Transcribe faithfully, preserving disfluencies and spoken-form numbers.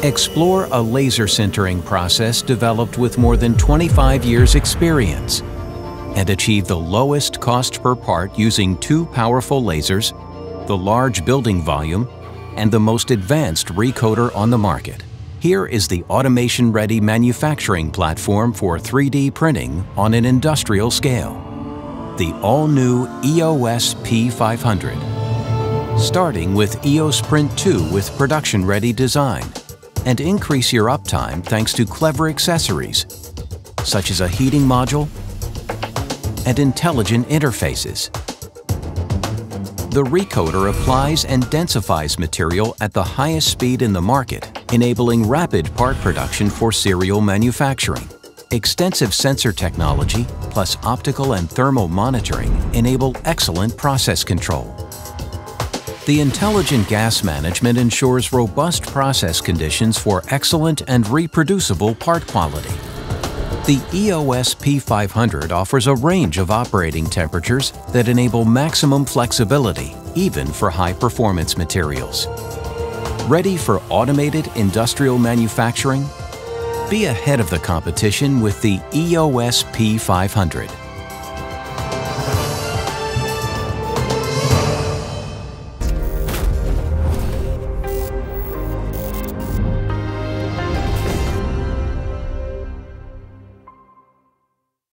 Explore a laser sintering process developed with more than twenty-five years experience and achieve the lowest cost per part using two powerful lasers, the large building volume, and the most advanced recoater on the market. Here is the automation-ready manufacturing platform for three D printing on an industrial scale. The all-new E O S P five hundred. Starting with E O S Print two with production-ready design, and increase your uptime thanks to clever accessories, such as a heating module and intelligent interfaces. The recoater applies and densifies material at the highest speed in the market, enabling rapid part production for serial manufacturing. Extensive sensor technology plus optical and thermal monitoring enable excellent process control. The intelligent gas management ensures robust process conditions for excellent and reproducible part quality. The E O S P five hundred offers a range of operating temperatures that enable maximum flexibility, even for high-performance materials. Ready for automated industrial manufacturing? Be ahead of the competition with the E O S P five hundred.